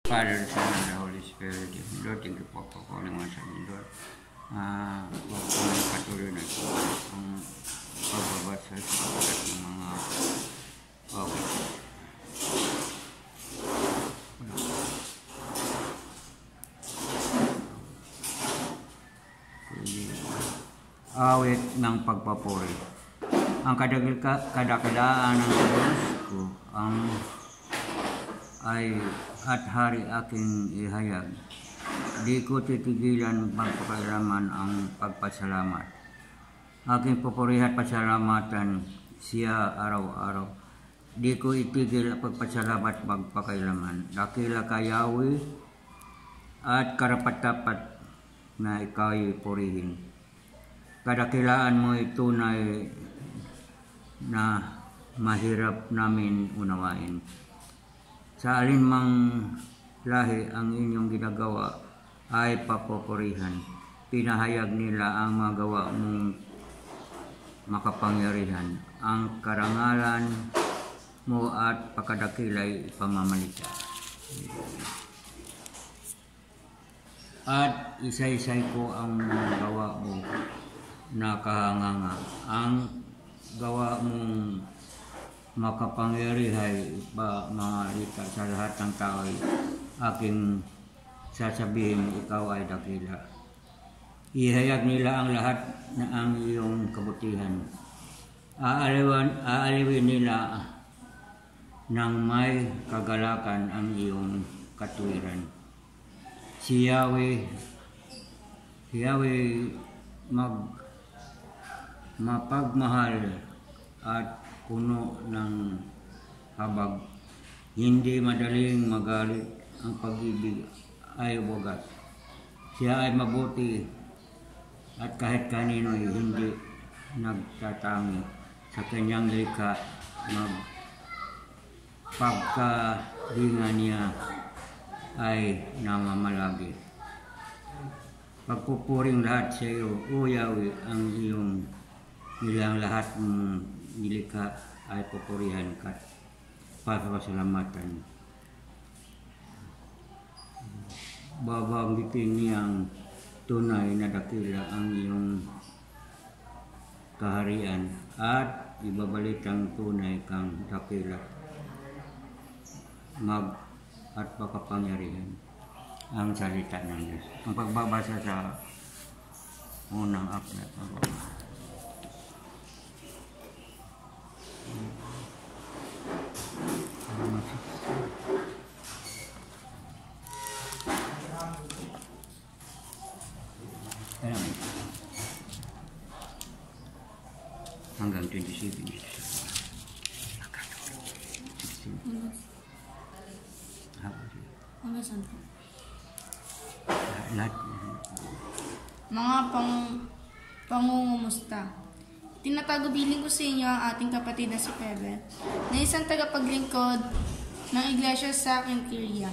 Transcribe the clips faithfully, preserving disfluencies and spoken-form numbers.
Father, Son, and the Holy Spirit. Lord, thank you po po po naman sa inyo, Lord. Ah, huwag po na patuloy na ito ang pagbabasa sa pagkat ng mga okay. Awit ng pagpapuri. Ang kadakadaan ng Diyos ko ang ay at hari aking ihayag. Di ko titigilan pagpapalaman ang pagpasalamat. Aking papurihan at pasalamatan siya araw-araw. Di ko itigil ang pagpasalamat magpakailaman. Dakila ka Yahweh at karapat-dapat na ikaw'y purihin. Kadakilaan mo ay tunay na mahirap namin unawain. Sa alinmang lahi ang inyong ginagawa ay papupurihan. Pinahayag nila ang magawa mong makapangyarihan. Ang karangalan mo at pagkadakilay pamamalita. At isa-isay ko ang gawa mo na kahanganga. Ang gawa mong makapangyarihan pa malita sa lahat ng tao ay aking sasabihin ikaw ay dakila. Ihayag nila ang lahat na ang iyong kabutihan. Aaliwan, aaliwin nila ng may kagalakan ang iyong katuwiran. Si Yahweh, si Yahweh mag mapagmahal at puno ng habag. Hindi madaling magalit, ang pag-ibig ay wagas. Siya ay mabuti at kahit kanino ay hindi nagtatangi. Sa kanyang likha magpagkahinga niya ay namamalagi. Pagpupuring lahat sa iyo, O Yahweh, ang iyong nilang lahat ng nilikha ay pupurihan ka pasalamatan. Babanggitin niyang tunay na dakila ang iyong kaharian at ibabalitang tunay kang dakila mag at pagkapangyarihan ang salita ng Diyos. Ang pagbabasa sa unang aklat. Hanggang twenty-seven. Hanggang saan po? Lahat. Mga pang pangungumusta. Tinatagubilin ko sa inyo ang ating kapatid na si Pebe, na isang tagapaglingkod ng Iglesia sa Cenchreae.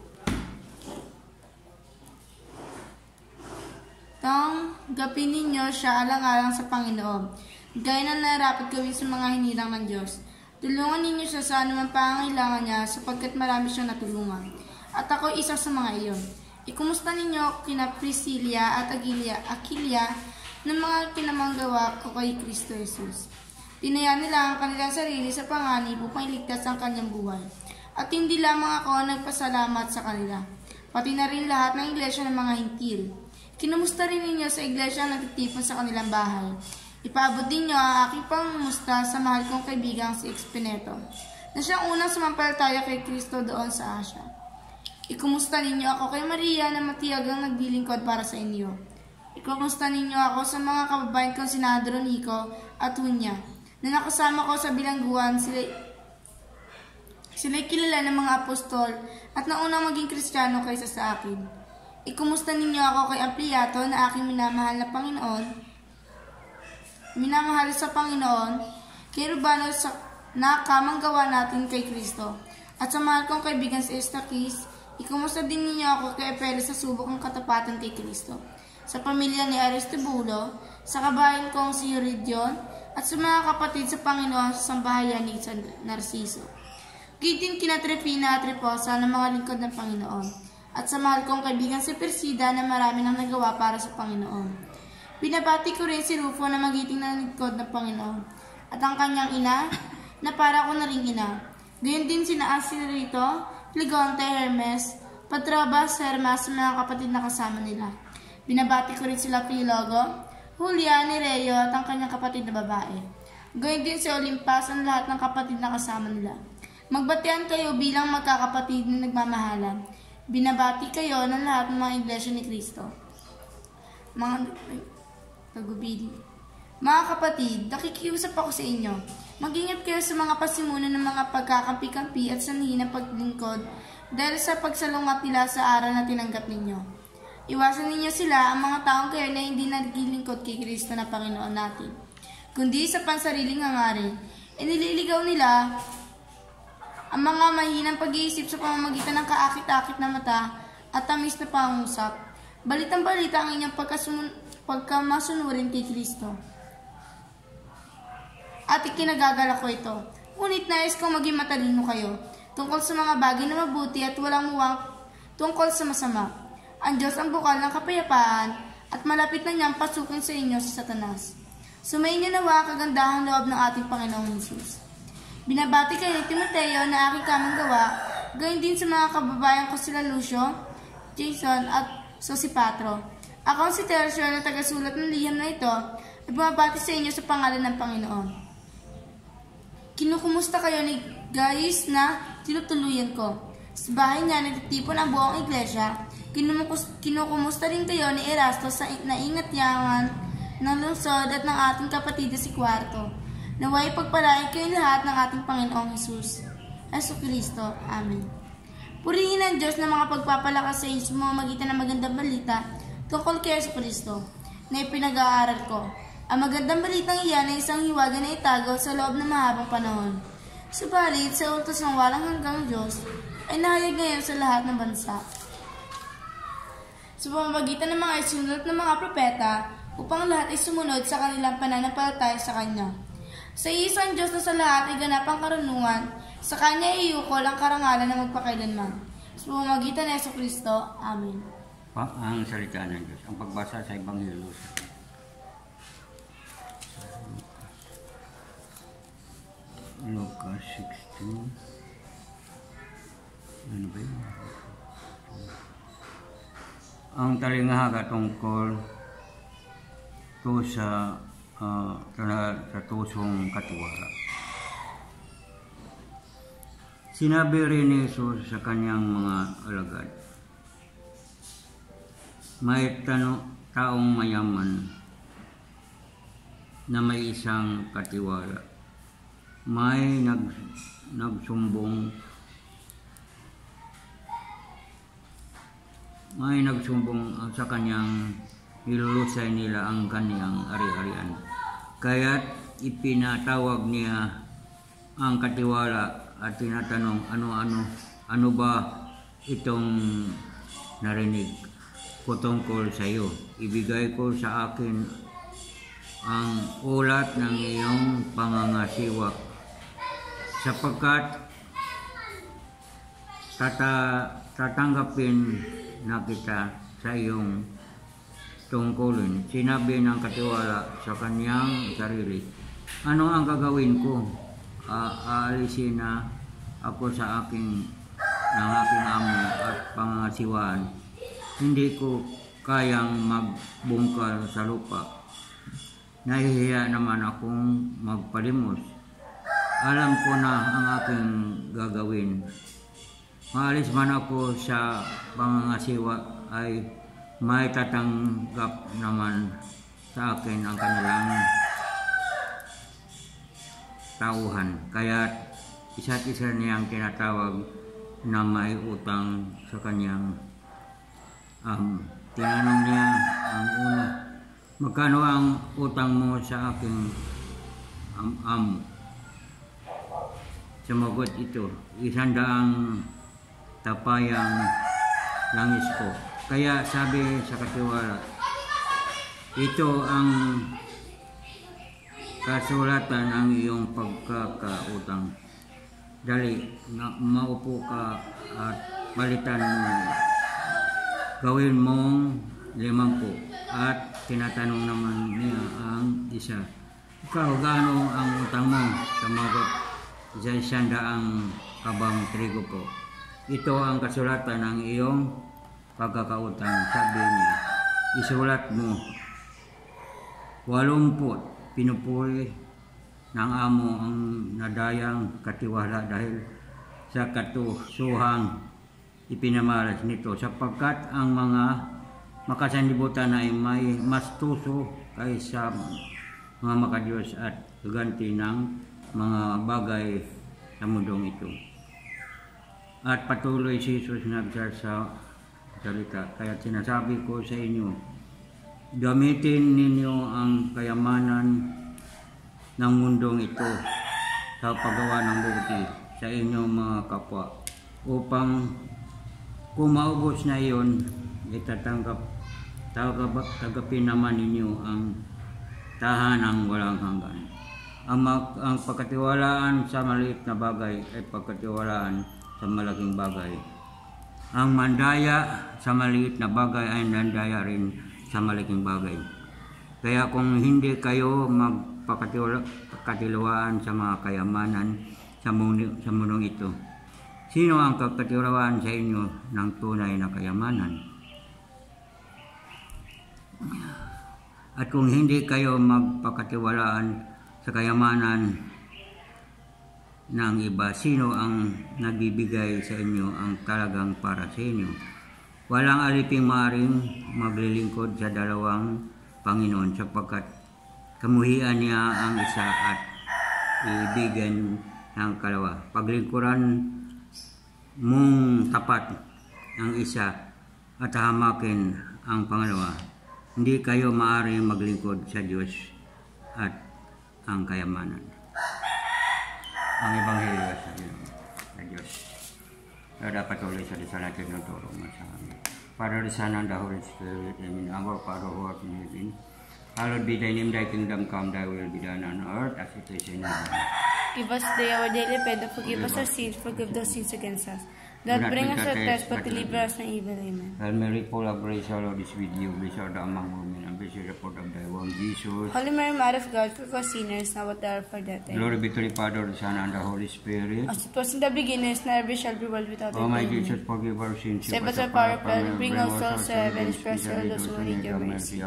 Tanggapin ninyo siya alang-alang sa Panginoon, gaya na narapat gawin sa mga hinirang ng Diyos. Tulungan ninyo siya sa anumang pangangailangan niya sapagkat marami siyang natulungan. At ako isa sa mga iyon. Ikumusta ninyo kina Priscilla at Agilia, Aquila ng mga kinamanggawa ko kay Kristo Jesus. Tinaya nila ang kanilang sarili sa panganib upang iligtas ang kanyang buhay. At hindi lamang ako nagpasalamat sa kanila, pati na rin lahat ng iglesia ng mga hintil. Kinumusta rin ninyo sa iglesia na nagtitipon sa kanilang bahay. Ipaabot din niyo ang aking pangumusta sa mahal kong kaibigang si Expeneto, na siyang unang sumampalataya kay Kristo doon sa Asia. Ikumusta ninyo ako kay Maria na matiyagang naglilingkod para sa inyo. Ikumusta ninyo ako sa mga kababayan kong sina Andronico at Junia, na nakasama ko sa bilangguan. Sila sila'y kilala ng mga apostol at naunang maging Kristiyano kaysa sa akin. Ikumusta ninyo ako kay Ampliato na aking minamahal na Panginoon, minamahal sa Panginoon, kay Rubano sa nakamanggawa natin kay Kristo, at sa mahal kong kaibigan si Eustaquis. Ikumusta din ninyo ako kay Apeles sa subok ng katapatan kay Kristo, sa pamilya ni Aristobulo, sa kabayan kong si Eurydion, at sa mga kapatid sa Panginoon sa sambahayan ni San Narciso. Giting kina Trifina at Triposa ng mga lingkod ng Panginoon, at sa mahal kong kaibigan si Persida na marami nang nagawa para sa Panginoon. Binabati ko rin si Rufo na magiting ng lingkod ng Panginoon, at ang kanyang ina, na para ko na ring ina. Gayon din sina Asirito, Ligonte, Hermes, Patrobas, Hermas, sa mga kapatid na kasama nila. Binabati ko rin sila Pilogo, Julia, Nereo, at ang kanyang kapatid na babae. Gayon din si Olimpas, ang lahat ng kapatid na kasama nila. Magbatian kayo bilang magkakapatid na nagmamahalan. Binabati kayo ng lahat ng mga iglesia ni Kristo. Mga tagubili. Mga kapatid, nakikiusap ako sa inyo. Mag-ingat kayo sa mga pasimuno ng mga pagkakampi-kampi at sanhi ng paglingkod dahil sa pagsalungat nila sa aral na tinanggap ninyo. Iwasan ninyo sila ang mga taong kayo na hindi naglilingkod kay Kristo na Panginoon natin, kundi sa pansariling hangarin. Inililigaw nila ang mga mahinang pag-iisip sa pamamagitan ng kaakit-akit na mata at tamis na pangusap. Balitang-balita ang inyong pagkamasunurin kay Kristo. At ikinagagala ko ito. Ngunit nais kong maging matalino kayo tungkol sa mga bagay na mabuti at walang muwang tungkol sa masama. Ang Diyos ang bukal ng kapayapaan at malapit na niyang pasukin sa inyo si Satanas. Sumayin niyo nawa kagandahang loob ng ating Panginoong Hesus. Binabati kayo ni Timoteo na aking kamang gawa, gayon din sa mga kababayan ko sila Lucio, Jason at Sosipatro. Ako si Tercio na tagasulat ng liham na ito at bumabati sa inyo sa pangalan ng Panginoon. Kinukumusta kayo ni Gaius na tinutuluyan ko. Sa bahay niya nagtitipon ang buong iglesia. Kinukumusta rin kayo ni Erasto sa naingatyangan ng lungsod at ng ating kapatid si Kwarto. Naway pagpalain kayo lahat ng ating Panginoong Hesus, Hesus Kristo. Amen. Purihin ang Diyos ng mga pagpapalakas sa inyo sa mamamagitan ng magandang balita tungkol kay Hesus Kristo na ipinag-aaral ko. Ang magandang balitang iyan ay isang hiwaga na itago sa loob ng mahabang panahon. Subalit, sa utos ng walang hanggang Diyos, ay nahayag ngayon sa lahat ng bansa. Sa pamamagitan ng mga isunulat ng mga propeta, upang lahat ay sumunod sa kanilang pananampalataya sa Kanya. Sa isang Diyos na sa lahat ay ganap ang karunungan, sa Kanya iukol ang karangalan na magpakailanman. Sa pamamagitan ng Hesus Kristo. Amen. Pa, ang salita ng Diyos, ang pagbasa sa Ebanghelyo sa Lucas sixteen. Ano ba yun? Ang talinghaga tungkol to sa uh, sa tusong katiwala. Sinabi rin ni Jesus sa kanyang mga alagad, may tano, taong mayaman na may isang katiwala. May nag, nagsumbong may nagsumbong sa kanyang nilulusay nila ang kanyang ari-arian. Kaya't ipinatawag niya ang katiwala at tinatanong, ano-ano, ano ba itong narinig ko tungkol sa iyo? Ibigay ko sa akin ang ulat ng iyong pangangasiwa, sapagkat tata, tatanggapin na kita sa iyong tungkulin. Sinabi ng katiwala sa kanyang sarili, ano ang gagawin ko? Uh, aalisin na ako sa aking ng aking amo at pangangasiwaan. Hindi ko kayang magbungkal sa lupa. Nahihiya naman akong magpalimos. Alam ko na ang aking gagawin. Maalis man ako sa pangangasiwa ay may tatanggap naman sa akin ang kanilang tauhan. Kaya isa't isa niyang tinatawag na may utang sa kanyang amo. Um, tinanong niya ang una, magkano ang utang mo sa aking um, amo? Sumagot ito, isandaang tapayang langis ko. Kaya sabi sa katiwala, ito ang kasulatan ang iyong pagkakautang. dali, na, maupo ka at palitan mo. Gawin mong limampu. At tinatanong naman niya ang isa, ikaw, gaano ang utang mo? Sumagot, isang sandaang kabang trigo po. Ito ang kasulatan ng iyong pagkakautang. Sabi niya, isulat mo. Walumput, pinupuri ng amo ang nadayang katiwala dahil sa katusuhang ipinamalas nito, sapagkat ang mga makasanlibutan ay may mas tuso kaysa mga makadiyos at gaganti ng mga bagay sa mundong ito. At patuloy si Jesus nagsasalita, kaya sinasabi ko sa inyo, gamitin ninyo ang kayamanan ng mundong ito sa paggawa ng buti sa inyong mga kapwa, upang kung maubos na iyon, itatanggap, tagapin naman ninyo ang tahanang walang hanggan. Ang, ang pagkatiwalaan sa maliit na bagay ay pagkatiwalaan sa malaking bagay. Ang mandaya sa maliit na bagay ay nandaya rin sa malaking bagay. Kaya kung hindi kayo magpakatiwaan sa mga kayamanan sa mundong, sa mundong ito, sino ang kakatiwaan sa inyo ng tunay na kayamanan? At kung hindi kayo magpakatiwalaan sa kayamanan ng iba, sino ang nagbibigay sa inyo ang talagang para sa inyo? Walang aliping maaring maglilingkod sa dalawang Panginoon, sapagkat kamuhian niya ang isa at ibigin ng kalawa. Paglingkuran mong tapat ang isa at hamakin ang pangalawa. Hindi kayo maaaring maglingkod sa Diyos at ang kayamanan. Ang Ebanghelyo sa Diyos. Kaya dapat ulit sa disalatin ng turo mo sa amin. Father, the Son, and the Holy Spirit, amen. Our Father who art in heaven, hallowed be thy name, thy kingdom come, thy will be done on earth as it is in heaven. Give us today our daily bread, and forgive us our sins, forgive those sins against us. Don't bring us to test, but deliver us from evil. Amen. Hail Mary, full of grace, the Lord is with you. Blessed art thou among women, and blessed is the fruit of thy womb, Jesus. Holy Mary, Mother of God, pray for us sinners, now at the hour of our death. Amen. Glory be to the Father, the Son, and the Holy Spirit. As it was in the beginning, is now, ever shall be, world without end. O my Amen. Jesus, forgive our sins. Save us our power, bring us souls to heaven, especially those who need your mercy.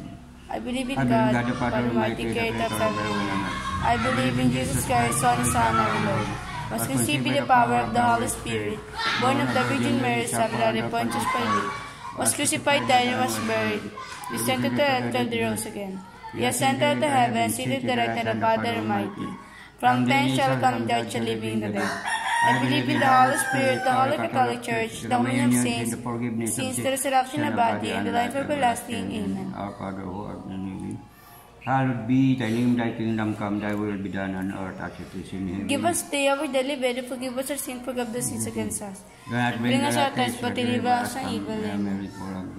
I believe in I God, believe God, the Father Almighty, creator of heaven and earth. I believe in Jesus Christ, Son, Son, our Lord. Was conceived by the power of the Holy Spirit, born of the Virgin Mary, suffered under Pontius Pilate, was crucified, died, and was buried. Descended to earth, till he rose again. He ascended to heaven, seated at the right hand of the Father Almighty. From thence shall come judge the living and the dead. I believe in the Holy Spirit, the Holy Catholic Church, the communion of saints, sins, the resurrection of the body, and the life everlasting. Amen. Our Father who art in heaven, hallowed be thy name, thy kingdom come, thy will be done on earth as it is in heaven. Give us today our daily bread, and forgive us our sins, forgive the sins against us. Bring us our test, but deliver us from evil. Amen.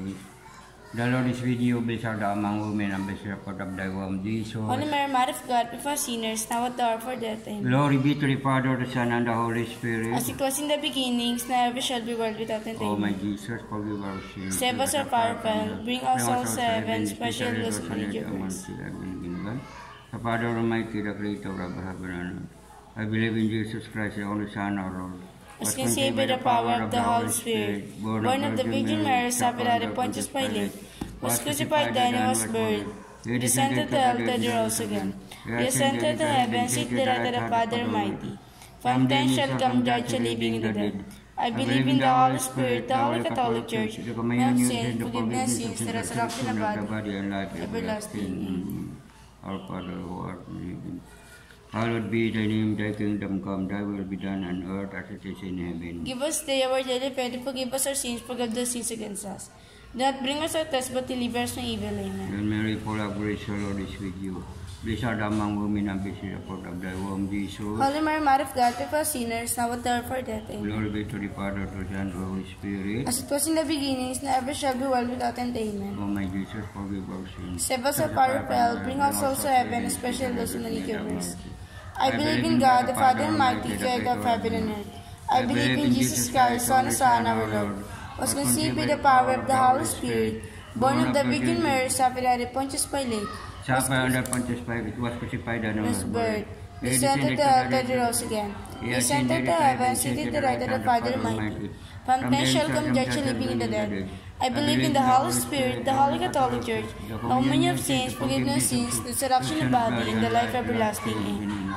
The Lord is with you, blessed art thou among women, and blessed is the fruit of thy womb, Jesus. Holy Mary, Mother of God, pray for us sinners, now at the hour of our death. Amen. Glory be to the Father, the Son, and the Holy Spirit. As it was in the beginning, is now, ever shall be, world without end. O my Amen. Jesus, forgive our sins. Save us our power, bring us souls to heaven, especially those who need your mercy. The Father Almighty, the Creator of heaven and earth. I believe in Jesus Christ, the only Son, our Lord. Was conceived by the power of the Holy Spirit, born of the Virgin Mary, suffered under Pontius Pilate, was crucified, died, and was buried. He descended to hell, till he rose again. He ascended to heaven, seated at the right hand of the Father Almighty. From thence shall come judge the living and the dead. I believe in the Holy Spirit, the Holy Catholic Church, the communion of saints, forgiveness of sins, the resurrection of the body, and life everlasting. Our Father who art in heaven, hallowed be thy name, thy kingdom come, thy will be done on earth as it is in heaven. Give us today our daily bread, and forgive us our sins, forgive the sins against us. Do not bring us to test, but deliver us from evil. Amen. Hail Mary, full of grace, the Lord is with you. Blessed art thou among women, and blessed is the fruit of thy womb, Jesus. Holy Mary, Mother of God, pray for us sinners, now at the hour of our death. Amen. Glory be to the Father, to the Son, and to the Holy Spirit. As it was in the beginning, is now, ever shall be, world without end. Amen. O my Jesus, forgive our sins. Save us our power of hell, bring us souls to heaven, especially those who need your mercy. I believe in God, the Father Almighty, creator of heaven and earth. I believe in Jesus Christ, Son of Son, our Lord, was conceived by the power of the Holy Spirit, born of the Virgin Mary, suffered under Pontius Pilate, Suffered under Pontius Pilate, was crucified and was was buried, buried. descended to hell, and rose again. He ascended to heaven, seated at the right of the Father Almighty. From thence shall come judge the living and the dead. I believe in the Holy Spirit, the Holy Catholic Church, the communion of saints, forgiveness of sins, the resurrection of the body, and the life everlasting. Amen.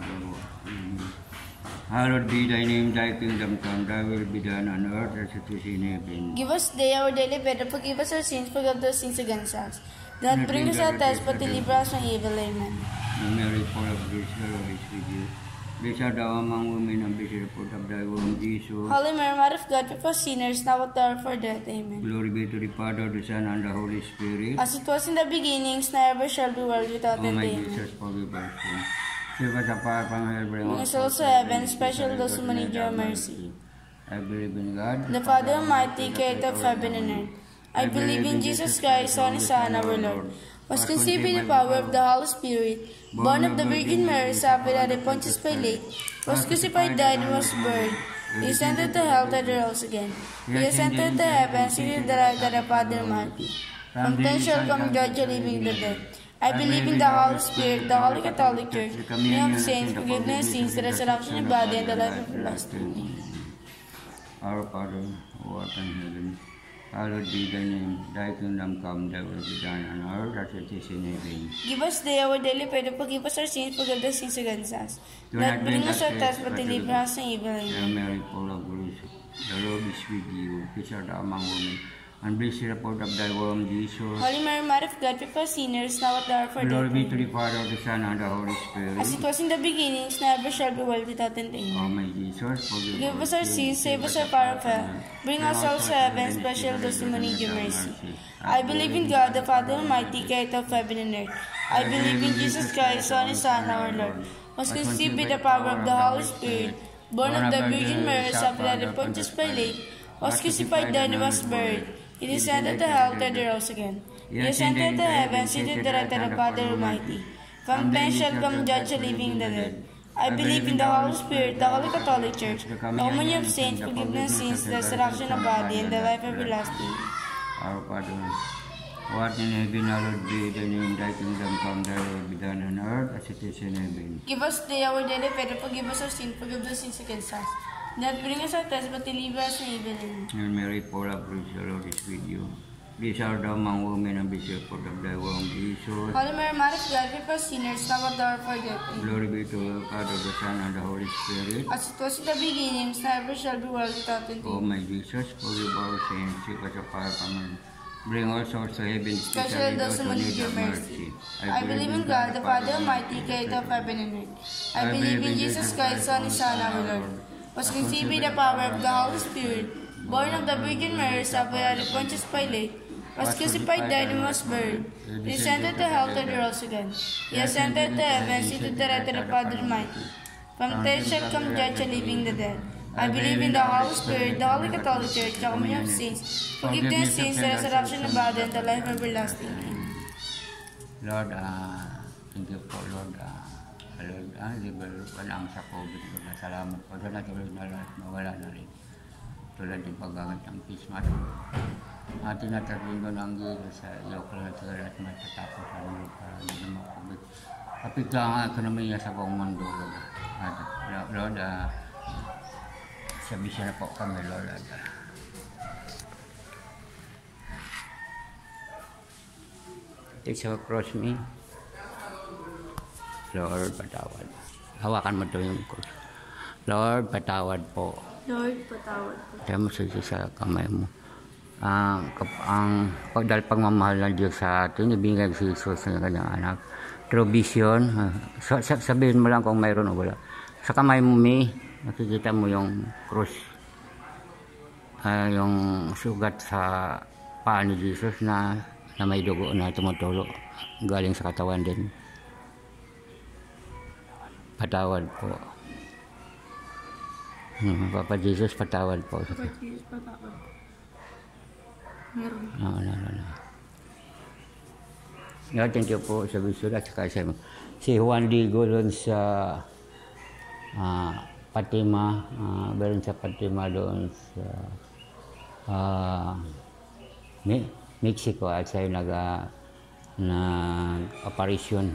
Hallowed be thy name, thy kingdom come, thy will be done on earth as it is in heaven. Give us today our daily bread, and forgive us our sins, forgive those sins against us. Do not bring us out test, but deliver us from evil. Amen. O Mary, full of grace, the Lord is with you. Blessed art thou among women, and blessed is the fruit of thy womb, Jesus. Holy Mary, Mother of God, pray for sinners, now at the hour of our death. Amen. Glory be to the Father, the Son, and the Holy Spirit. As it was in the beginning, now ever shall be, world without O end. my Amen. Jesus, forgive us sins. Save us apart from hell, bring Bring us also heaven, especially those who need your mercy. I believe in God, The Father Almighty, creator of heaven and earth. I believe in Jesus Christ, Son of Son, our Lord, was conceived by the power of the Holy Spirit, born of the Virgin Mary, suffered under Pontius Pilate, was crucified, died, and was buried. He ascended to hell, and rose again. He ascended to heaven, seated at the right of the Father Almighty. From thence shall come judge the living and the dead. I believe in the Holy Spirit, the Holy Catholic Church, the communion of saints, forgiveness of sins, the resurrection of the body, and the life everlasting. Our Father, who art in heaven, hallowed be thy name. Thy kingdom come, thy will be done on earth as it is in heaven. Give us today our daily bread, and forgive us our sins, forgive the sins against us. Do not bring us out test, but deliver us from evil. Hail Mary, full of grace, the Lord is with you. Blessed art thou among women, and blessed is the fruit of thy womb, Jesus. Holy Mary, Mother of God, pray for sinners, now at the hour of our Glory death. be to the Father, the Son, and the Holy Spirit. As it was in the beginning, now ever shall be, world without end. Amen. O my Jesus, forgive Give us our sins, save us our power of hell. Bring us also to heaven, especially those who need your mercy. I believe in God, the Father Almighty, creator of heaven and earth. I believe in Jesus Christ, Son of Son, our Lord, was conceived by the power of the Holy Spirit, born of the Virgin Mary, suffered under Pontius Pilate, was crucified, died, and was buried. He descended to hell, and rose again. He ascended to heaven, seated at the right of the Father Almighty. From thence shall come judge the living and the dead. I believe in the Holy Spirit, the Holy Catholic Church, the communion of saints, forgiveness of sins, the resurrection of the body, and the life everlasting. Our Father, who art in heaven, hallowed be thy name. Thy kingdom come, thy will be done on earth as it is in heaven. Give us today our daily bread, and forgive us our sins, forgive the sins against us. Do not bring us out test, but deliver us from evil. Amen. Hail Mary, full of grace, the Lord is with you. Blessed art thou among women, and blessed is the fruit of thy womb, Jesus. Holy Mary, Mother of God, pray for sinners, now at the hour of our death. Amen. Glory be to the Father, the Son, and the Holy Spirit. As it was in the beginning, now ever shall be, world without end. O my Jesus, forgive our sins, save us apart from hell. Bring all souls to heaven, Especially those who need your mercy. I believe in God, the Father Almighty, creator of heaven and earth. I believe in Jesus Christ, Son of Son, our Lord, was conceived by the power of the Holy Spirit, born of the Virgin Mary, suffered under Pontius Pilate, was crucified, died, and was buried. He descended to hell, and rose again. He ascended to heaven, seated at the right of the Father Almighty. From thence shall come judge the living and the dead. I believe in the Holy Spirit, the Holy Catholic Church, the communion of saints, forgiveness of sins, the resurrection of the body, and the life everlasting. Amen. Lord, uh, thank you po, Lord. Uh, Lord, ah, libre pa lang sa COVID. Lord, salamat po. Doon na tuloy na lahat, mawala na rin. Tulad yung paggamit ng face mask. At tinatarin ko ng gila sa iyo ko lang ito lahat matatapos sa mga para hindi na makabit. Kapit lang ang ekonomiya sa buong mundo, Lord. At, Lord, uh, sabi siya na po kami, Lord. Take a cross me. Lord, patawad. Hawakan mo ito yung cross. Lord, patawad po. Lord, patawad po. Kaya mo sa sa kamay mo. Ang, ang dahil pagmamahal ng Diyos sa atin, ibigay si Jesus ng kanyang anak. Through vision, uh, sabihin mo lang kung mayroon o wala. Sa kamay mo, may nakikita mo yung cross. Uh, yung sugat sa paa ni Jesus na, na may dugo na tumutulo. Galing sa katawan din. Patawad po. Hmm, Papa Jesus, patawad po. Papa Jesus, patawad po. Meron. No, no, no, no. No, thank you po sa visual at saka sa si Juan Digo doon sa ah, Fatima, ah, meron sa Fatima doon sa ah, Me- Mexico at siya nag ah, nag-aparisyon.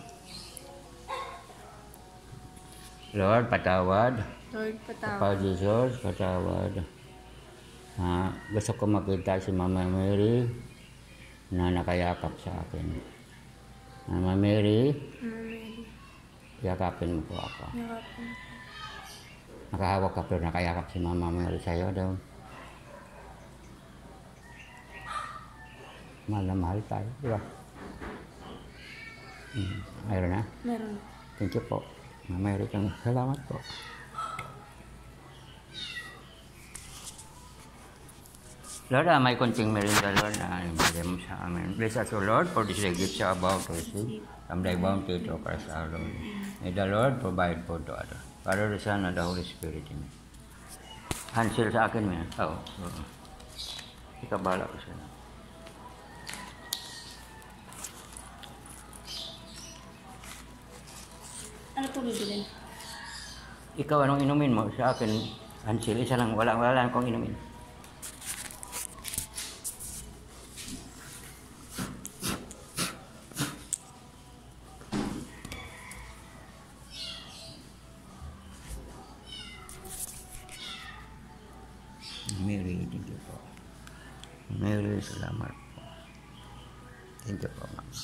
Lord, patawad. Lord, Papa patawad. Jesus, patawad. Ah, gusto ko makita si Mama Mary na nakayakap sa akin. Mama Mary, Mary, yakapin mo po ako. yakapin. Nakahawak ka pero nakayakap si Mama Mary sa'yo daw. Mahal na mahal tayo, di ba? Hmm, mayroon na? Meron. Thank you po. Mama Mary, salamat po. Lord, ah, may konting merinda, Lord, na ibigay mo sa amin. Bless us, O Lord, for this day gift siya about to receive from thy bounty to Christ our Lord. May the Lord provide for to others. Father, the Son, and the Holy Spirit. Amen. Hansel sa akin, man. Oo. oo. Ikaw bahala ko sa'yo. Ano po bibilin? Ikaw, anong inumin mo? Sa akin, Hansel, isa lang. Wala, wala lang akong inumin. Mary, thank you po. Mary, salamat po. Thank you po, Mama.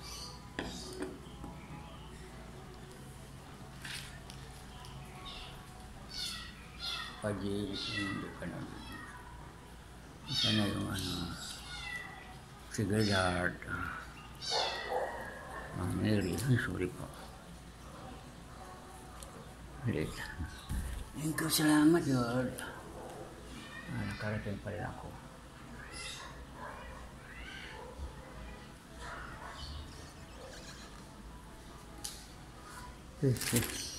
Pag-iilis hindi ka na. Isa na yung ano, sige, Lord. Mama Mary, ay, sorry po. Ulit. Thank you, salamat, Lord. Ah, nakarating pa rin ako. Eh, eh.